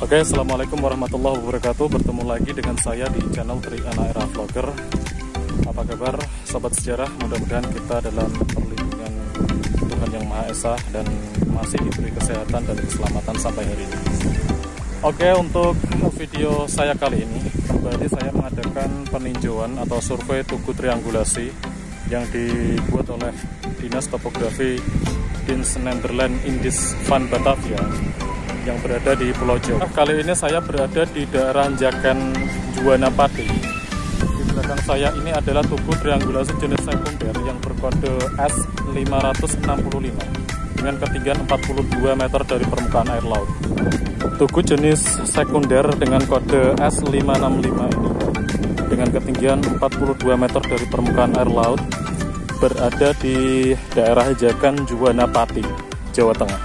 Oke, assalamualaikum warahmatullahi wabarakatuh. Bertemu lagi dengan saya di channel Triana Era Vlogger. Apa kabar sobat sejarah? Mudah-mudahan kita dalam perlindungan Tuhan Yang Maha Esa dan masih diberi kesehatan dan keselamatan sampai hari ini. Oke, untuk video saya kali ini kembali saya mengadakan peninjauan atau survei tugu triangulasi yang dibuat oleh Dinas Topografi Diens Nederland Indies van Batavia yang berada di Pulau Jawa. Kali ini saya berada di daerah Jakan Juwana Pati. Di belakang saya ini adalah tugu triangulasi jenis sekunder yang berkode S565 dengan ketinggian 42 meter dari permukaan air laut. Tugu jenis sekunder dengan kode S565 ini dengan ketinggian 42 meter dari permukaan air laut berada di daerah Jakan Juwana Pati, Jawa Tengah.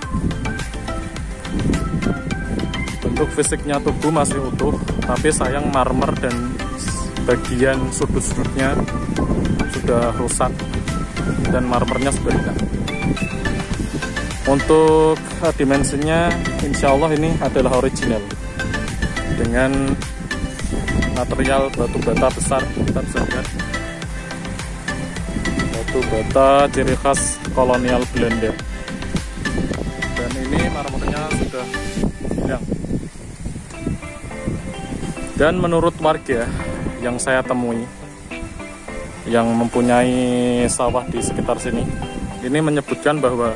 Bentuk fisiknya tugu masih utuh, tapi sayang marmer dan bagian sudut-sudutnya sudah rusak dan marmernya sudah hilang. Untuk dimensinya insya Allah ini adalah original dengan material batu bata besar. Kita bisa lihat batu bata ciri khas kolonial Belanda, dan ini marmernya sudah hilang. Dan menurut warga yang saya temui yang mempunyai sawah di sekitar sini, ini menyebutkan bahwa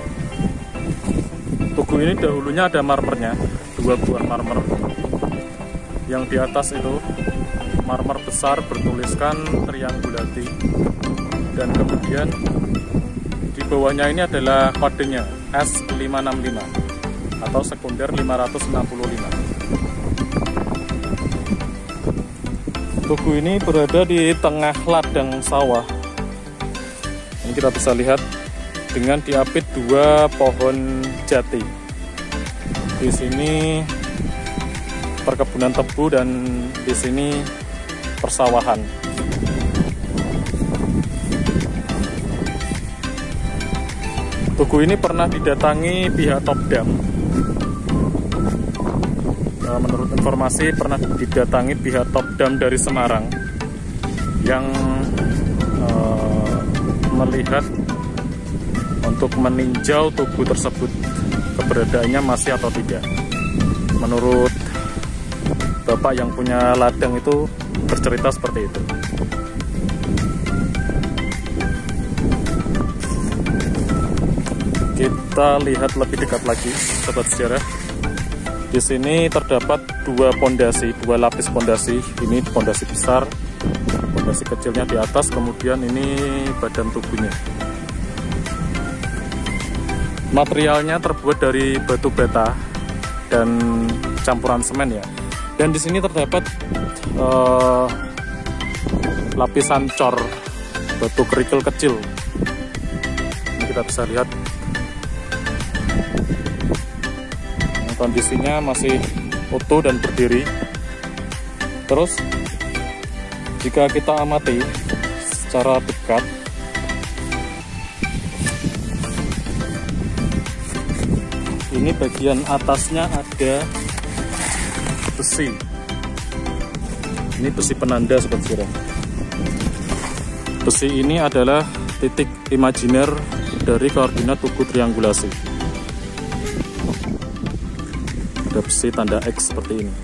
tugu ini dahulunya ada marmernya, 2 buah marmer. Yang di atas itu marmer besar bertuliskan triangulati, dan kemudian di bawahnya ini adalah kodenya S565 atau sekunder 565. Tugu ini berada di tengah ladang sawah. Ini kita bisa lihat dengan diapit 2 pohon jati. Di sini perkebunan tebu dan di sini persawahan. Tugu ini pernah didatangi pihak Topdam. Menurut informasi pernah didatangi pihak Topdam dari Semarang yang melihat untuk meninjau tugu tersebut keberadaannya masih atau tidak. Menurut bapak yang punya ladang itu bercerita seperti itu. Kita lihat lebih dekat lagi, sobat sejarah. Di sini terdapat 2 pondasi, 2 lapis pondasi. Ini pondasi besar, pondasi kecilnya di atas, kemudian ini badan tubuhnya. Materialnya terbuat dari batu bata dan campuran semen ya. Dan di sini terdapat lapisan cor batu kerikil kecil. Ini kita bisa lihat. Kondisinya masih utuh dan berdiri. Terus jika kita amati secara dekat, ini bagian atasnya ada besi. Ini besi penanda sobat sejarah. Besi ini adalah titik imajiner dari koordinat tugu triangulasi. Ada besi tanda X seperti ini.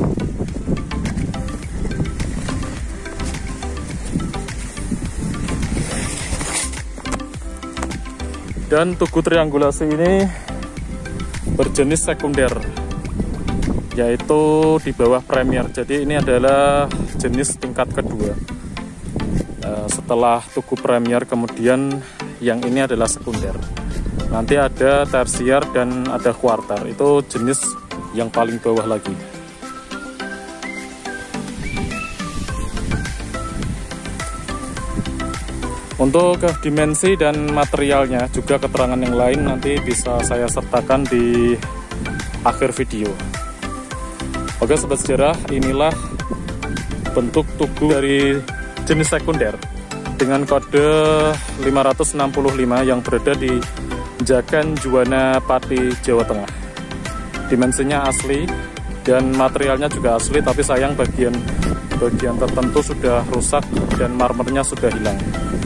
Dan tugu triangulasi ini berjenis sekunder, yaitu di bawah premier. Jadi ini adalah jenis tingkat kedua. Setelah tugu premier, kemudian yang ini adalah sekunder. Nanti ada tersier dan ada kuarter. Itu jenis yang paling bawah lagi. Untuk dimensi dan materialnya, juga keterangan yang lain nanti bisa saya sertakan di akhir video. Oke sobat sejarah, inilah bentuk tugu dari jenis sekunder dengan kode 565 yang berada di Jakan Juwana Pati, Jawa Tengah. Dimensinya asli dan materialnya juga asli, tapi sayang bagian tertentu sudah rusak dan marmernya sudah hilang.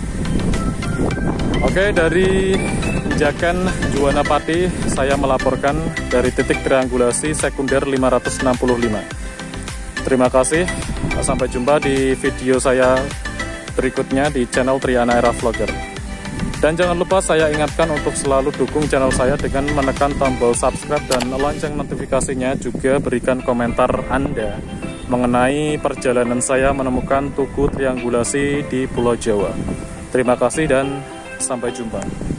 Oke, dari Jakan Juwana Pati saya melaporkan dari titik triangulasi sekunder 565. Terima kasih, sampai jumpa di video saya berikutnya di channel Triana Era Vlogger. Dan jangan lupa saya ingatkan untuk selalu dukung channel saya dengan menekan tombol subscribe dan lonceng notifikasinya. Juga berikan komentar Anda mengenai perjalanan saya menemukan tugu triangulasi di Pulau Jawa. Terima kasih dan sampai jumpa.